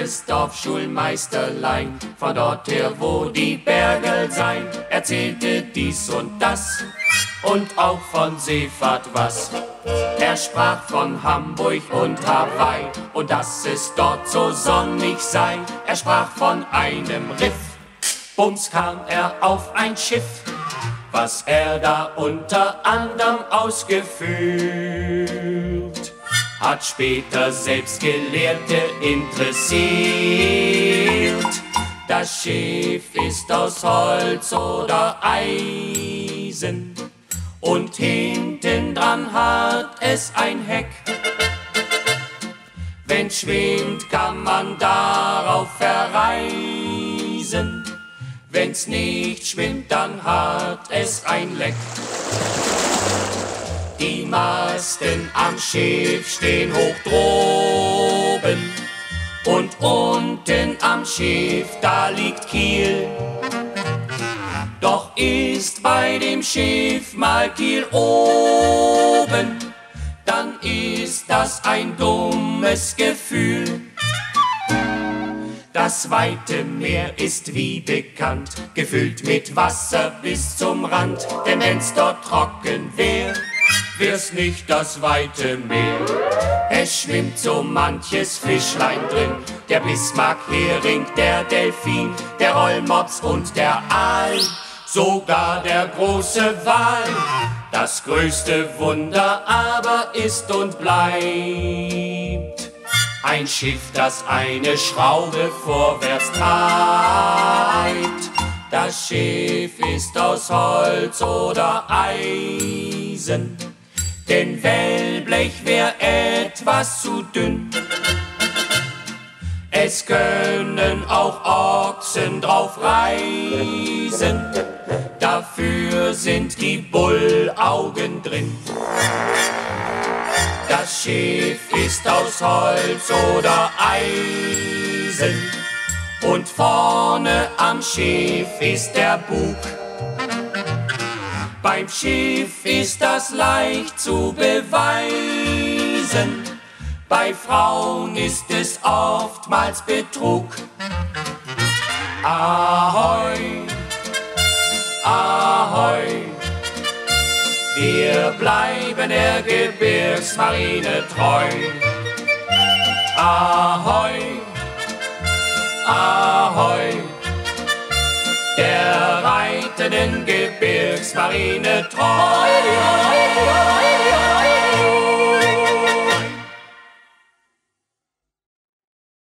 altes Dorfschulmeisterlein, von dort her, wo die Bergel sein, erzählte dies und das und auch von Seefahrt was. Er sprach von Hamburg und Hawaii und dass es dort so sonnig sei. Er sprach von einem Riff, bums kam er auf ein Schiff, was er da unter anderem ausgeführt, hat später selbst Gelehrte interessiert. Das Schiff ist aus Holz oder Eisen und hinten dran hat es ein Heck. Wenn's schwimmt, kann man darauf verreisen. Wenn's nicht schwimmt, dann hat es ein Leck. Die Masten am Schiff stehen hoch droben und unten am Schiff, da liegt Kiel. Doch ist bei dem Schiff mal Kiel oben, dann ist das ein dummes Gefühl. Das weite Meer ist wie bekannt, gefüllt mit Wasser bis zum Rand. Denn wenn's dort trocken wär, wär's nicht das weite Meer. Es schwimmt so manches Fischlein drin, der Bismarck-Hering, der Delfin, der Rollmops und der Aal, sogar der große Wal. Das größte Wunder aber ist und bleibt ein Schiff, das eine Schraube vorwärts treibt. Das Schiff ist aus Holz oder Eisen, denn Wellblech wär etwas zu dünn. Es können auch Ochsen drauf reisen, dafür sind die Bullaugen drin. Das Schiff ist aus Holz oder Eisen und vorne am Schiff ist der Bug. Beim Schiff ist das leicht zu beweisen, bei Frauen ist es oftmals Betrug. Ahoi, ahoi, wir bleiben der Gebirgsmarine treu. Ahoi, ahoi, der reitenden Gebirgsmarine treu.